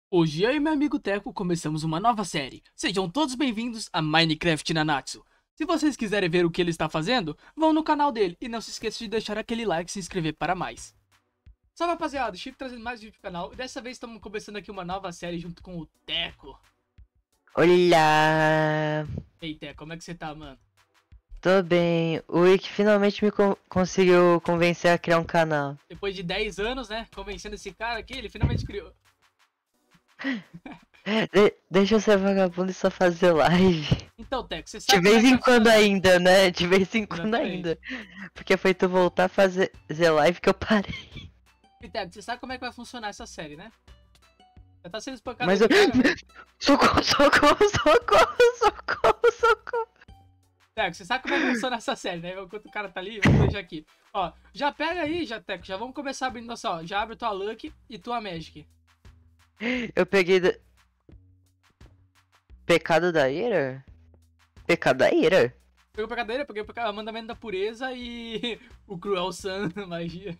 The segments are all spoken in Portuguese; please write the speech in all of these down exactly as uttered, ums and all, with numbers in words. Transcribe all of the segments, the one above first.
Hoje eu e meu amigo Teco começamos uma nova série. Sejam todos bem-vindos a Minecraft Nanatsu. Se vocês quiserem ver o que ele está fazendo, vão no canal dele e não se esqueça de deixar aquele like e se inscrever para mais. Salve rapaziada, Chico trazendo mais vídeo pro canal e dessa vez estamos começando aqui uma nova série junto com o Teco. Olá! Ei Teco, como é que você tá, mano? Tô bem. O Wick finalmente me con- conseguiu convencer a criar um canal. Depois de dez anos, né, convencendo esse cara aqui, ele finalmente criou. De- deixa eu ser vagabundo e só fazer live. Então Teco, você De sabe como é vez que em vai quando funcionar? ainda, né? De vez em quando Exatamente. ainda. Porque foi tu voltar a fazer fazer live que eu parei. E Teco, você sabe como é que vai funcionar essa série, né? Já tá sendo espancado Mas aí eu. do cara, né? Socorro, socorro, socorro, socorro, socorro. Teco, você sabe como é que funciona essa série, né? Enquanto o cara tá ali, vamos deixar aqui. Ó, já pega aí, já, Teco, já vamos começar abrindo nossa, ó. Já abre tua Lucky e tua Magic. Eu peguei. Da... Pecado da ira? Pecado da ira? Pegou pra cadeira, peguei o mandamento da pureza e o Cruel Sun, magia.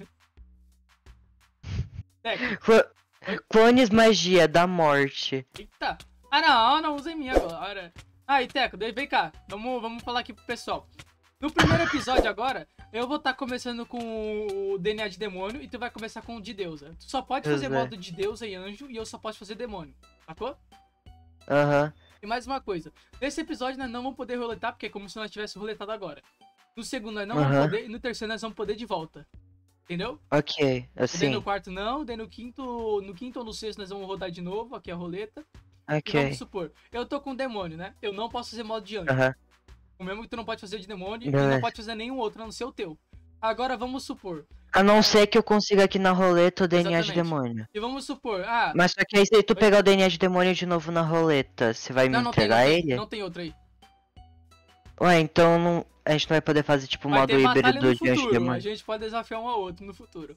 Teco, Clo- oi? Clones magia da morte. Eita. Ah, não, não usei minha agora. Aí, Teco, vem cá. Vamos, vamos falar aqui pro pessoal. No primeiro episódio agora, eu vou estar começando com o D N A de demônio e tu vai começar com o de deusa. Tu só pode fazer Pois é. modo de deusa e anjo e eu só posso fazer demônio. Sacou? Aham. E mais uma coisa. Nesse episódio nós não vamos poder roletar, porque é como se nós tivéssemos roletado agora. No segundo nós não vamos Aham. poder e no terceiro nós vamos poder de volta. Entendeu? Ok, Daí assim. no quarto não, daí no quinto, no quinto ou no sexto nós vamos rodar de novo, aqui é a roleta. E Ok. vamos supor, eu tô com demônio, né? Eu não posso fazer modo de anjo. Aham. O mesmo que tu não pode fazer de demônio e Beleza. não pode fazer nenhum outro, a não ser o teu. Agora vamos supor. A não ser que eu consiga aqui na roleta o D N A de Exatamente. demônio. E vamos supor, ah, Mas só que aí se tu Oi? pegar o D N A de demônio de novo na roleta, você vai não, me não tem, não entregar tem, ele? não tem outro aí. Ué, então não... a gente não vai poder fazer tipo o Vai modo ter batalha híbrido no de anjo futuro, a demônio. gente pode desafiar um ao outro no futuro.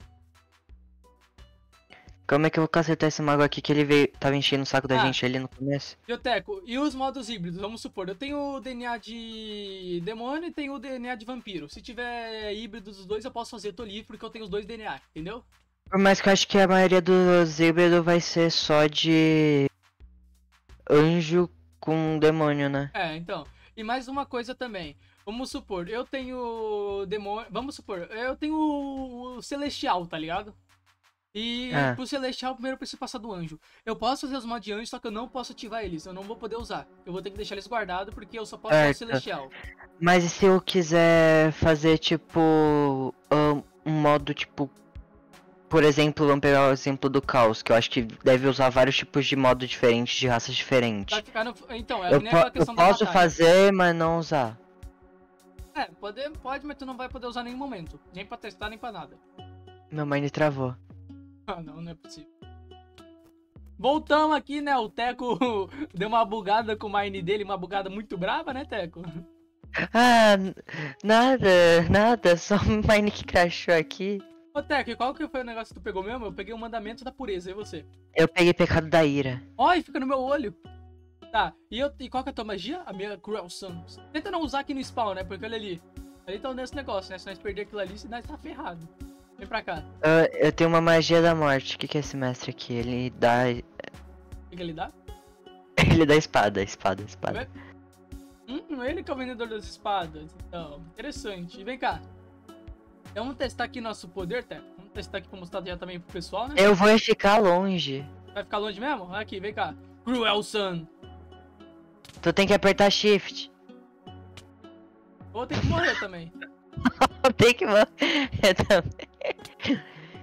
Como é que eu vou acertar esse mago aqui que ele veio... tava enchendo o saco da Ah. gente ali no começo? Bioteco, e os modos híbridos? Vamos supor, eu tenho o D N A de demônio e tenho o D N A de vampiro. Se tiver híbrido dos dois, eu posso fazer, eu tô livre porque eu tenho os dois D N A, entendeu? Por mais que eu acho que a maioria dos híbridos vai ser só de... anjo com demônio, né? É, então. E mais uma coisa também. Vamos supor, eu tenho demônio. Vamos supor, eu tenho o celestial, tá ligado? E Ah. pro celestial, primeiro eu preciso passar do anjo. Eu posso fazer os mods de anjo, só que eu não posso ativar eles. Eu não vou poder usar. Eu vou ter que deixar eles guardados porque eu só posso usar o Certo. celestial. Mas e se eu quiser fazer tipo um, um modo tipo, por exemplo, vamos pegar o exemplo do caos, que eu acho que deve usar vários tipos de modo diferentes, de raças diferentes. Vai ficar no. Então, é Eu, nem po- aquela eu questão da posso batalha. fazer, mas não usar. É, pode, pode, mas tu não vai poder usar em nenhum momento. Nem pra testar, nem pra nada. Meu mind travou. Ah, não, não é possível. Voltamos aqui, né? O Teco deu uma bugada com o mine dele, uma bugada muito brava, né, Teco? Ah, n- nada, nada, só um mind que crashou aqui. Ô, Teco, e qual que foi o negócio que tu pegou mesmo? Eu peguei o mandamento da pureza, e você? Eu peguei pecado da ira. Ó, e fica no meu olho. Tá, e, eu, e qual que é a tua magia? A minha Cruel Sun. Tenta não usar aqui no spawn, né? Porque olha ali. Ali tá nesse negócio, né? Se nós perder aquilo ali, nós tá ferrado. Vem pra cá. Ah, eu tenho uma magia da morte. O que, que é esse mestre aqui? Ele dá. O que, que ele dá? Ele dá espada, espada, espada. Hum, ele que é o vendedor das espadas. Então, interessante. E vem cá. Então, vamos testar aqui nosso poder, Teco. Vamos testar aqui pra mostrar já também pro pessoal, né? Eu vou ficar longe. Vai ficar longe mesmo? Aqui, vem cá. Cruel Sun. Tu tem que apertar shift. Vou ter que morrer também. Tem que morrer também.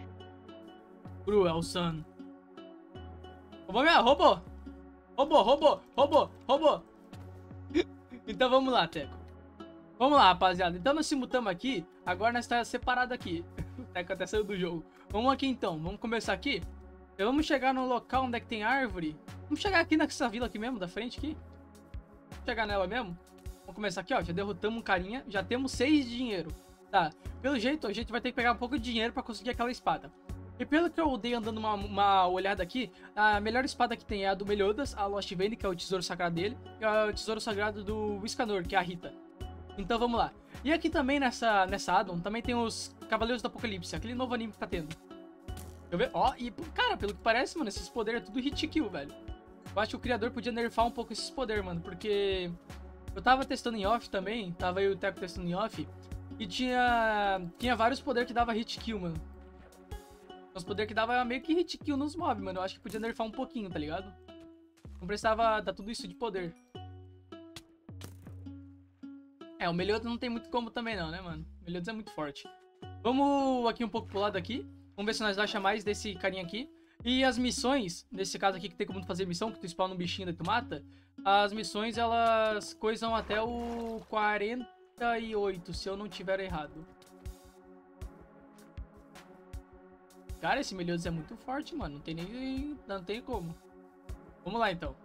Cruel Sun. Roubou minha... Roubou. Roubou, roubou, roubou, roubou. Então vamos lá, Teco. Vamos lá, rapaziada. Então nós se mutamos aqui. Agora nós estamos separados aqui. O Teco até saiu do jogo. Vamos aqui então. Vamos começar aqui. Então, vamos chegar no local onde é que tem árvore. Vamos chegar aqui nessa vila aqui mesmo, da frente aqui. Vamos chegar nela mesmo. Vamos começar aqui, ó. Já derrotamos um carinha. Já temos seis de dinheiro. Tá. Pelo jeito, a gente vai ter que pegar um pouco de dinheiro pra conseguir aquela espada. E pelo que eu dei andando uma, uma olhada aqui, a melhor espada que tem é a do Meliodas, a Lost Vein, que é o tesouro sagrado dele, e o tesouro sagrado do Iscanor, que é a Rita. Então vamos lá. E aqui também nessa, nessa addon, também tem os Cavaleiros do Apocalipse, aquele novo anime que tá tendo. Eu ver, ó, e cara, pelo que parece, mano, esses poderes é tudo hit kill, velho. Eu acho que o criador podia nerfar um pouco esses poderes, mano, porque eu tava testando em off também, tava eu e o Teco testando em off, e tinha tinha vários poderes que dava hit kill, mano. Os poderes que dava meio que hit kill nos mobs, mano. Eu acho que podia nerfar um pouquinho, tá ligado? Não precisava dar tudo isso de poder. É, o Meliodas não tem muito como também não, né, mano? O Meliodas é muito forte. Vamos aqui um pouco pro lado aqui. Vamos ver se nós achamos mais desse carinha aqui. E as missões, nesse caso aqui que tem como tu fazer missão, que tu spawna um bichinho e tu mata. As missões, elas coisam até o quarenta e oito, se eu não tiver errado. Cara, esse Meliodas é muito forte, mano. Não tem nem... Não tem como. Vamos lá, então.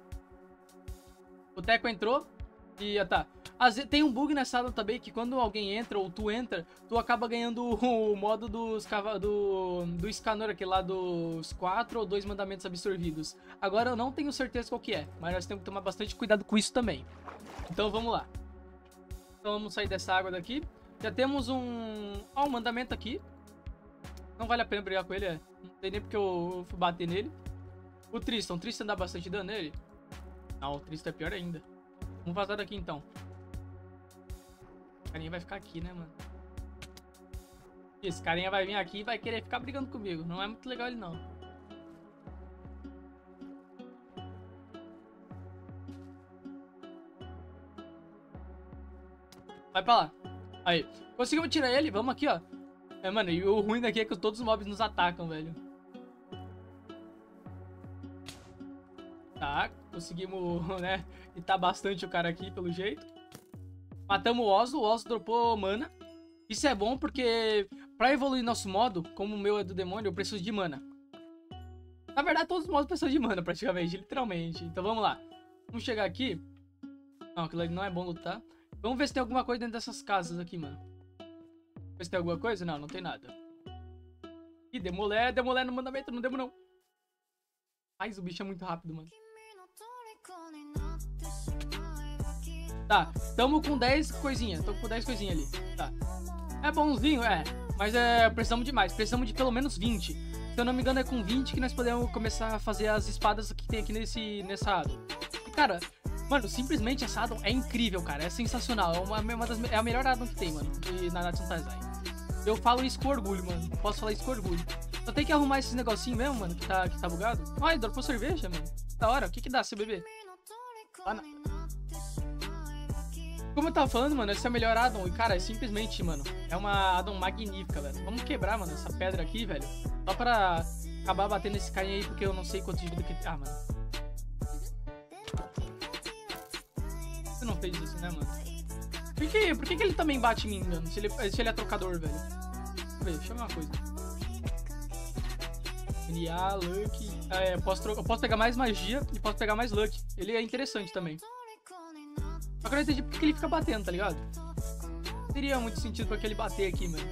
O Teco entrou. E, ah, tá. Tem um bug nessa sala também, que quando alguém entra, ou tu entra, tu acaba ganhando o modo dos do, do Escanor, aquele lá dos quatro ou dois mandamentos absorvidos. Agora eu não tenho certeza qual que é, mas nós temos que tomar bastante cuidado com isso também. Então vamos lá. Então vamos sair dessa água daqui. Já temos um... Ó, um mandamento aqui. Não vale a pena brigar com ele, é. Não tem nem porque eu fui bater nele. O Tristan. O Tristan dá bastante dano nele? Não, o Tristan é pior ainda. Vamos vazar daqui então. O carinha vai ficar aqui, né, mano? Esse carinha vai vir aqui e vai querer ficar brigando comigo. Não é muito legal ele, não. Vai pra lá. Aí. Conseguimos tirar ele. Vamos aqui, ó. É, mano, e o ruim daqui é que todos os mobs nos atacam, velho. Tá, conseguimos, né, hitar bastante o cara aqui, pelo jeito. Matamos o Ozo, o Ozo dropou mana. Isso é bom porque pra evoluir nosso modo, como o meu é do demônio, eu preciso de mana. Na verdade, todos os modos precisam de mana, praticamente, literalmente. Então vamos lá. Vamos chegar aqui. Não, aquilo ali não é bom lutar. Vamos ver se tem alguma coisa dentro dessas casas aqui, mano. Ver se tem alguma coisa? Não, não tem nada. Ih, demolé, demolé no mandamento, não demo não. Mas o bicho é muito rápido, mano. Tá, tamo com dez coisinhas. Tô com dez coisinhas ali. Tá. É bonzinho, é. Mas é, precisamos de mais. Precisamos de pelo menos vinte. Se eu não me engano, é com vinte que nós podemos começar a fazer as espadas que tem aqui nesse, nessa addon. E, cara, mano, simplesmente essa addon é incrível, cara. É sensacional. É, uma, uma das, é a melhor addon que tem, mano, de Nanatsu no Taizai. Eu falo isso com orgulho, mano. Posso falar isso com orgulho. Eu tenho que arrumar esses negocinhos mesmo, mano, que tá, que tá bugado. Olha, dropou cerveja, mano. Da hora. O que que dá se eu beber? Ah, não. Como eu tava falando, mano, essa é a melhor addon. E, cara, é simplesmente, mano, é uma addon magnífica, velho. Vamos quebrar, mano, essa pedra aqui, velho. Só pra acabar batendo esse carinha aí, porque eu não sei quanto de vida que... Ah, mano. Você não fez isso, né, mano? Por que, por que, que ele também bate em mim, mano? Se ele, se ele é trocador, velho. Deixa eu ver, deixa eu ver uma coisa. N A, Luck... É, eu posso, eu posso pegar mais magia e posso pegar mais Luck. Ele é interessante também. Agora eu entendi porque que ele fica batendo, tá ligado? Não teria muito sentido pra que ele bater aqui, mano.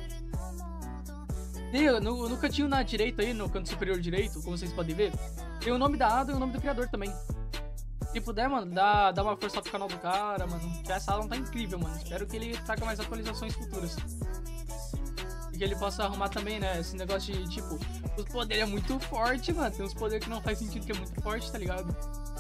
E no, no cantinho na direita aí, no canto superior direito, como vocês podem ver, tem o nome da addon e o nome do criador também. Se puder, mano, dá, dá uma força pro canal do cara, mano. Que essa addon tá incrível, mano. Espero que ele traga mais atualizações futuras. E que ele possa arrumar também, né, esse negócio de, tipo, os poderes é muito forte, mano. Tem uns poderes que não faz sentido, que é muito forte, tá ligado?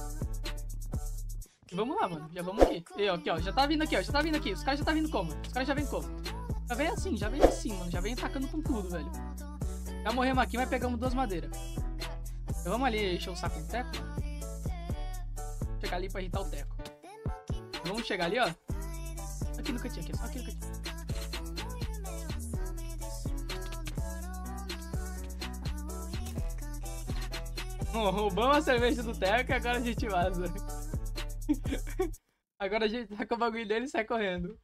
E vamos lá, mano. Já vamos aqui. E, ó, aqui, ó. Já tá vindo aqui, ó. Já tá vindo aqui. Os caras já tá vindo como? Os caras já vêm como? Já vem assim, já vem assim, mano. Já vem atacando com tudo, velho. Já morremos aqui, mas pegamos duas madeiras. Então vamos ali encher o saco do Teco, mano. Chegar ali pra irritar o Teco. Então, vamos chegar ali, ó. Aqui no cantinho, aqui. Só aqui no cantinho. Roubamos a cerveja do Teco e agora a gente vaza. Agora a gente tá com o bagulho dele e sai correndo.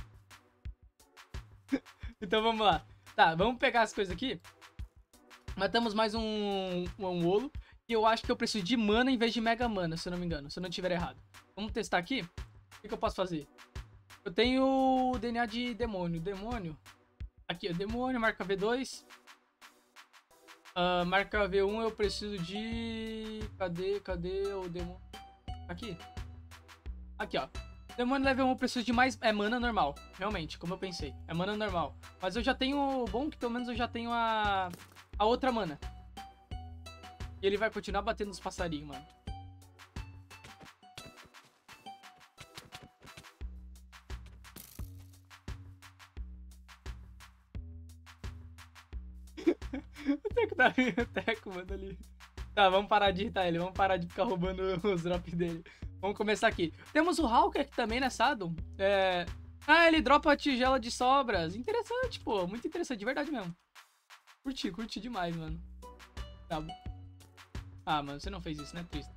Então vamos lá. Tá, vamos pegar as coisas aqui. Matamos mais um, um Olo. E eu acho que eu preciso de mana em vez de mega mana, se eu não me engano. Se eu não tiver errado. Vamos testar aqui. O que, que eu posso fazer? Eu tenho o D N A de demônio. Demônio. Aqui, ó. Demônio, marca V dois. Uh, marca V um eu preciso de... Cadê, cadê o demônio? Aqui. Aqui, ó. Demônio level um eu preciso de mais... É mana normal. Realmente, como eu pensei. É mana normal. Mas eu já tenho... Bom que pelo menos eu já tenho a... a outra mana. E ele vai continuar batendo nos passarinhos, mano. O Teco tá o Teco, mano, ali. Tá, vamos parar de irritar ele. Vamos parar de ficar roubando os drops dele. Vamos começar aqui. Temos o Hulk aqui também, né, Sado? É... Ah, ele dropa a tigela de sobras. Interessante, pô. Muito interessante, de verdade mesmo. Curti, curti demais, mano. Tá bom. Ah, mano, você não fez isso, né? Triste.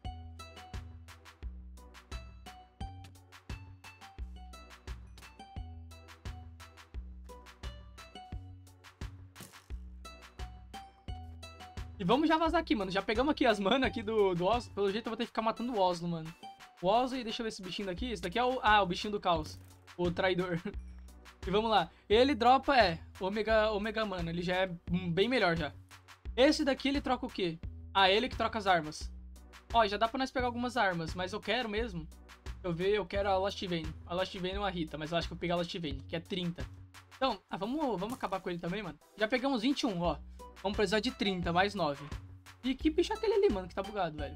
E vamos já vazar aqui, mano. Já pegamos aqui as manas aqui do, do Oslo. Pelo jeito eu vou ter que ficar matando o Oslo, mano. O Oslo, e deixa eu ver esse bichinho daqui. Esse daqui é o... Ah, o bichinho do caos. O traidor. E vamos lá. Ele dropa, é, Omega, Omega Mana. Ele já é bem melhor já. Esse daqui ele troca o quê? Ah, ele que troca as armas. Ó, já dá pra nós pegar algumas armas. Mas eu quero mesmo. Eu ver, eu quero a Lost Vein. A Lost Vein é uma Rita, mas eu acho que eu vou pegar a Lost Vein, que é trinta. Então, ah, vamos, vamos acabar com ele também, mano. Já pegamos vinte e um, ó. Vamos precisar de trinta, mais nove. E que bicho é aquele ali, mano, que tá bugado, velho?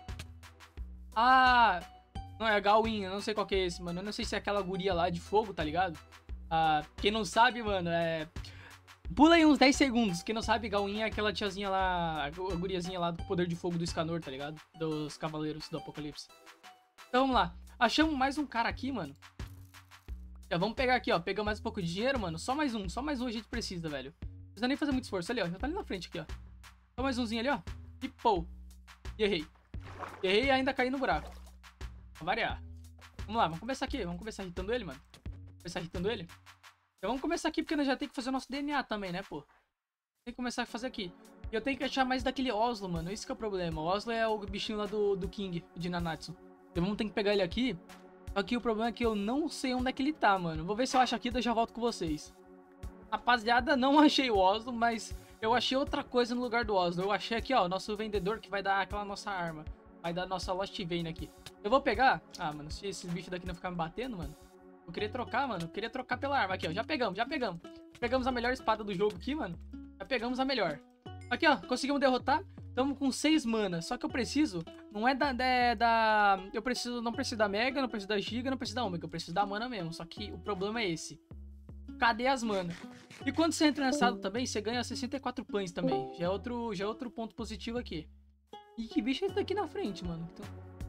Ah, não, é a Gawain, eu não sei qual que é esse, mano. Eu não sei se é aquela guria lá de fogo, tá ligado? Ah, quem não sabe, mano, é... Pula aí uns dez segundos. Quem não sabe, Gawain é aquela tiazinha lá, a guriazinha lá do poder de fogo do Escanor, tá ligado? Dos Cavaleiros do Apocalipse. Então, vamos lá. Achamos mais um cara aqui, mano. Já vamos pegar aqui, ó. Pegamos mais um pouco de dinheiro, mano. Só mais um, só mais um a gente precisa, velho. Não precisa nem fazer muito esforço ali, ó. Já tá ali na frente aqui, ó. Só mais umzinho ali, ó. E pô. E errei. Errei e ainda caí no buraco. Pra variar. Vamos lá, vamos começar aqui. Vamos começar irritando ele, mano. Começar irritando ele. Então vamos começar aqui, porque nós já tem que fazer o nosso D N A também, né, pô? Tem que começar a fazer aqui. E eu tenho que achar mais daquele Oslo, mano. Esse que é o problema. O Oslo é o bichinho lá do, do King, de Nanatsu. Então vamos ter que pegar ele aqui. Só que o problema é que eu não sei onde é que ele tá, mano. Vou ver se eu acho aqui e eu já volto com vocês. Rapaziada, não achei o Oslo, mas eu achei outra coisa no lugar do Oslo. Eu achei aqui, ó, o nosso vendedor que vai dar aquela nossa arma. Vai dar a nossa Lost Vein aqui. Eu vou pegar... Ah, mano, se esses bichos daqui não ficar me batendo, mano... Eu queria trocar, mano. Eu queria trocar pela arma. Aqui, ó. Já pegamos, já pegamos. Pegamos a melhor espada do jogo aqui, mano. Já pegamos a melhor. Aqui, ó. Conseguimos derrotar. Estamos com seis manas. Só que eu preciso... Não é da... da, da eu preciso... Não preciso da Mega, não preciso da Giga, não preciso da Omega. Eu preciso da mana mesmo. Só que o problema é esse. Cadê as manas? E quando você entra nessa também, você ganha sessenta e quatro pães também. Já é outro, já é outro ponto positivo aqui. E que bicho é esse daqui na frente, mano? Então...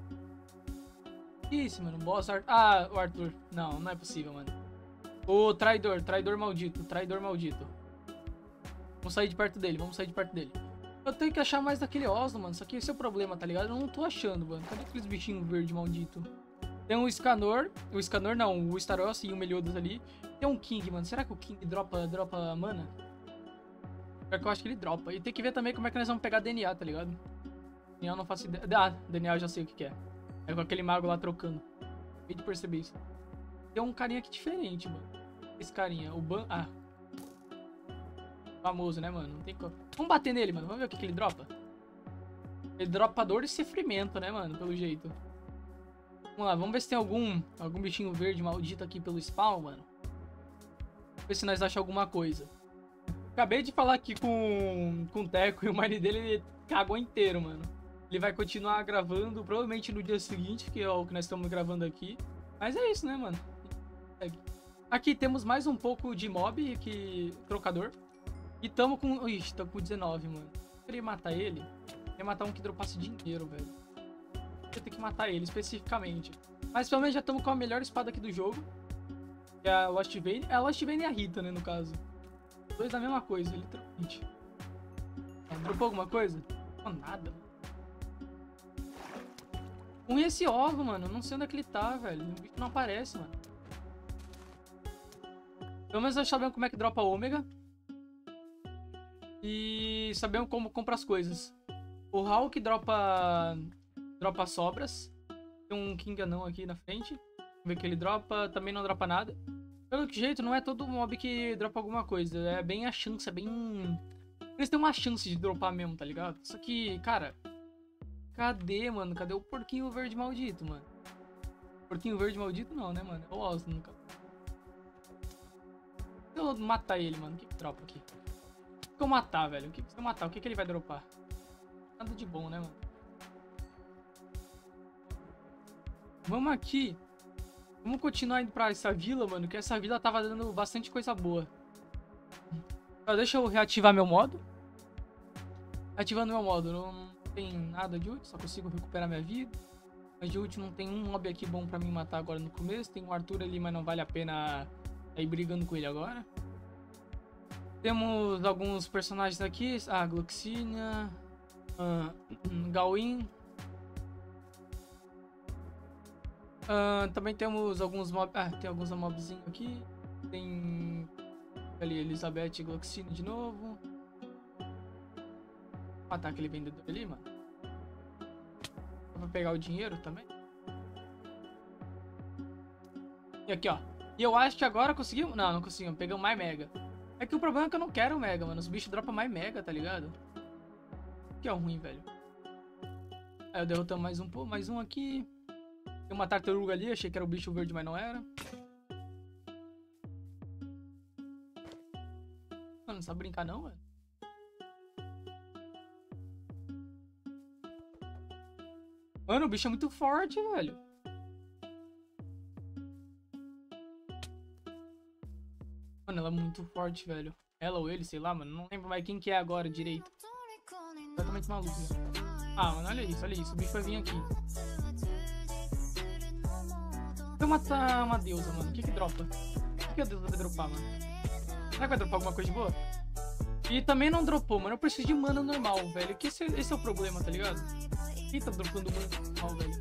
Que isso, mano? Boss Arthur. Ah, o Arthur. Não, não é possível, mano. O traidor, traidor maldito, traidor maldito. Vamos sair de perto dele, vamos sair de perto dele. Eu tenho que achar mais daquele Oslo, mano. Só que esse é o problema, tá ligado? Eu não tô achando, mano. Cadê aqueles bichinhos verdes maldito? Tem um Escanor. O Escanor não, o Staros e o Meliodas ali. Tem um King, mano. Será que o King dropa, dropa mana? Pior que eu acho que ele dropa. E tem que ver também como é que nós vamos pegar D N A, tá ligado? D N A eu não faço ideia. Ah, D N A eu já sei o que, que é. É com aquele mago lá trocando. Acabei de perceber isso. Tem um carinha aqui diferente, mano. Esse carinha. O Ban... Ah. Famoso, né, mano? Não tem como... Vamos bater nele, mano. Vamos ver o que, que ele dropa. Ele dropa dor e sofrimento, né, mano? Pelo jeito. Vamos lá. Vamos ver se tem algum... Algum bichinho verde maldito aqui pelo spawn, mano. Vamos ver se nós achamos alguma coisa. Acabei de falar aqui com, com o Teco e o mind dele ele cagou inteiro, mano. Ele vai continuar gravando, provavelmente no dia seguinte, que é o que nós estamos gravando aqui. Mas é isso, né, mano? Aqui temos mais um pouco de mob, que trocador. E tamo com... Ixi, tamo com dezenove, mano. Eu queria matar ele. Eu queria matar um que dropasse dinheiro, velho. Eu tenho que matar ele, especificamente. Mas pelo menos já estamos com a melhor espada aqui do jogo. Que é a Lost Vein. É a Lost Vein e a Rita, né, no caso. Dois da mesma coisa, literalmente. É, dropou alguma coisa? Não, nada, mano. Com esse ovo, mano, eu não sei onde é que ele tá, velho. O bicho não aparece, mano. Pelo menos nós sabemos como é que dropa ômega. E sabemos como compra as coisas. O Hulk dropa... Dropa sobras. Tem um King Anão aqui na frente. Vamos ver que ele dropa. Também não dropa nada. Pelo que jeito, não é todo mob que dropa alguma coisa. É bem a chance, é bem... Eles têm uma chance de dropar mesmo, tá ligado? Só que, cara... Cadê, mano? Cadê o porquinho verde maldito, mano? Porquinho verde maldito não, né, mano? É o Oslo, nunca. Se eu matar ele, mano, o que que dropa aqui? eu matar, velho? O que se eu matar? O que, que ele vai dropar? Nada de bom, né, mano? Vamos aqui. Vamos continuar indo pra essa vila, mano. Que essa vila tava dando bastante coisa boa. Então, deixa eu reativar meu modo. Ativando meu modo. Não tem nada de útil. Só consigo recuperar minha vida. Mas de útil não tem um mob aqui bom pra mim matar agora no começo. Tem o Arthur ali, mas não vale a pena ir brigando com ele agora. Temos alguns personagens aqui. Ah, Gloxinia. Uh, Gawain. Uh, também temos alguns mobs. Ah, tem alguns mobzinhos aqui. Tem ali Elizabeth e Gloxinia de novo. Vou matar aquele vendedor ali, mano. Pra pegar o dinheiro também. E aqui, ó. E eu acho que agora conseguimos. Não, não conseguimos. Pegamos mais mega. É que o problema é que eu não quero mega, mano. Os bichos dropam mais mega, tá ligado? Que é ruim, velho. Aí eu derrotamos mais um, pô, mais um aqui. Tem uma tartaruga ali, achei que era o bicho verde, mas não era. Mano, não sabe brincar não, velho. Mano, o bicho é muito forte, velho. Mano, ela é muito forte, velho. Ela ou ele, sei lá, mano. Não lembro mais quem que é agora direito. Completamente maluco. Ah, mano, olha isso, olha isso. O bicho vai vir aqui. Vou matar uma deusa, mano. O que que dropa? O que a deusa vai dropar, mano? Será que vai dropar alguma coisa de boa? E também não dropou, mano. Eu preciso de mana normal, velho. Que esse, esse é o problema, tá ligado? Quem tá dropando mana normal, velho?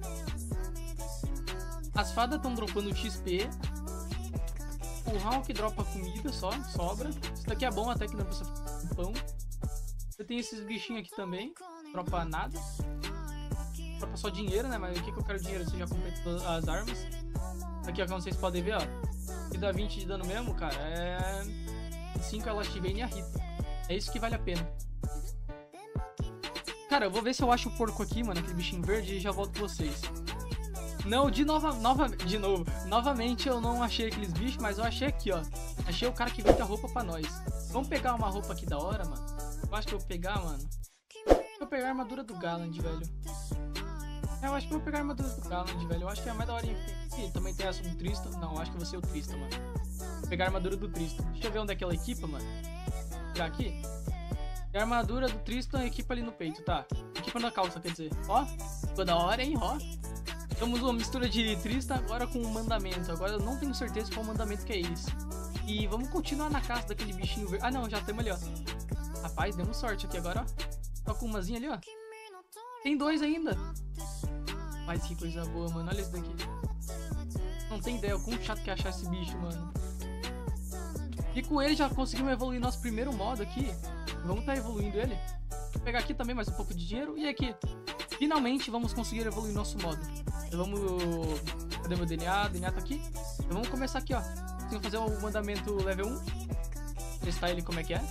As fadas estão dropando X P. O Hawk dropa comida só, sobra. Isso daqui é bom até que não precisa fazer pão. Você tem esses bichinhos aqui também. Dropa nada. Dropa só dinheiro, né? Mas o que que eu quero dinheiro? Você já comprei todas as armas. Aqui, ó, como vocês podem ver, ó. E dá vinte de dano mesmo, cara. É... cinco Elast Bane e a Rita. É isso que vale a pena. Cara, eu vou ver se eu acho o porco aqui, mano. Aquele bichinho verde e já volto com vocês. Não, de nova, nova, de novo. Novamente eu não achei aqueles bichos, mas eu achei aqui, ó. Achei o cara que vende a roupa pra nós. Vamos pegar uma roupa aqui da hora, mano. Eu acho que eu vou pegar, mano. Eu vou pegar a armadura do Galland, velho. Eu acho que eu vou pegar a armadura do Galland, velho. Eu acho que é a mais da hora que tem. Ih, também tem essa do Tristan. Não, eu acho que eu vou ser o Tristan, mano. Vou pegar a armadura do Tristan. Deixa eu ver onde é que ela equipa, mano. Vou pegar aqui. E a armadura do Tristan equipa ali no peito, tá? Equipa na calça, quer dizer. Ó, ficou da hora, hein, ó. Temos uma mistura de Tristan agora com o mandamento. Agora eu não tenho certeza qual mandamento que é esse. E vamos continuar na casa daquele bichinho verde. Ah, não, já temos ali, ó. Rapaz, demos sorte aqui agora, ó. Tô com umazinha ali, ó. Tem dois ainda. Mas que coisa boa, mano. Olha esse daqui. Não tem ideia o quão chato que é achar esse bicho, mano. E com ele já conseguimos evoluir nosso primeiro modo aqui. Vamos estar tá evoluindo ele. Vou pegar aqui também mais um pouco de dinheiro. E aqui, finalmente vamos conseguir evoluir nosso modo. Então vamos... Cadê meu D N A? D N A tá aqui. Então vamos começar aqui, ó. Vamos fazer o mandamento level um. Testar ele como é que é.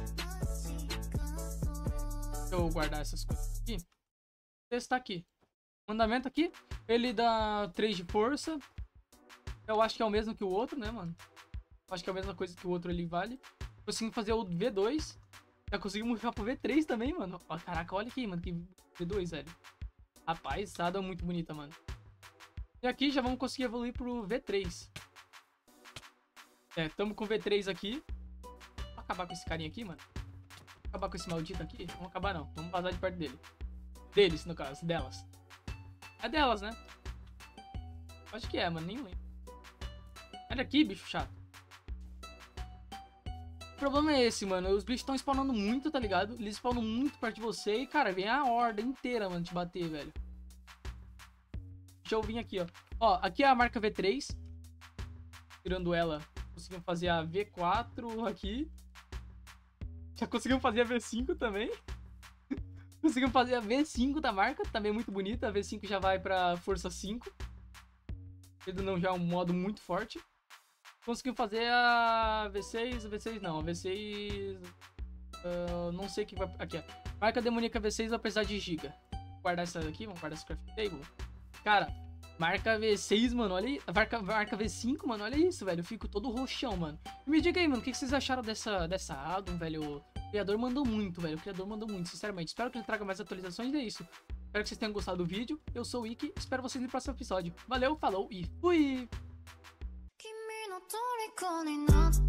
Deixa eu guardar essas coisas aqui. Testar aqui. Mandamento aqui. Ele dá três de força. Eu acho que é o mesmo que o outro, né, mano? Eu acho que é a mesma coisa que o outro ali vale. Conseguimos fazer o V dois. Já conseguimos mudar pro V três também, mano. Ó, caraca, olha aqui, mano. Que V dois, velho. Rapaz, essa é muito bonita, mano. E aqui já vamos conseguir evoluir pro V três. É, tamo com o V três aqui. Vou acabar com esse carinha aqui, mano. Vou acabar com esse maldito aqui. Vamos acabar não. Vamos vazar de perto dele. Deles, no caso. Delas. É delas, né? Acho que é, mano. Nem lembro. Olha aqui, bicho chato. O problema é esse, mano. Os bichos estão spawnando muito, tá ligado? Eles spawnam muito perto de você e, cara, vem a horda inteira, mano, te bater, velho. Deixa eu vir aqui, ó. Ó, aqui é a marca V três. Tirando ela, conseguimos fazer a V quatro aqui. Já conseguimos fazer a V cinco também. Conseguimos fazer a V cinco da marca, também muito bonita. A V cinco já vai pra força cinco. Ele não já é um modo muito forte. Conseguimos fazer a V seis, a V seis não, a V seis... Uh, não sei o que vai... Aqui, ó. Marca demoníaca V seis vai precisar de giga. Vou guardar essa daqui, vamos guardar essa craft table. Cara, marca V seis, mano, olha aí. Marca, marca V cinco, mano, olha isso, velho. Eu fico todo roxão, mano. E me diga aí, mano, o que vocês acharam dessa, dessa addon, velho? criador mandou muito, velho. O criador mandou muito, sinceramente. Espero que ele traga mais atualizações e é isso. Espero que vocês tenham gostado do vídeo. Eu sou o Ikki, espero vocês no próximo episódio. Valeu, falou e fui!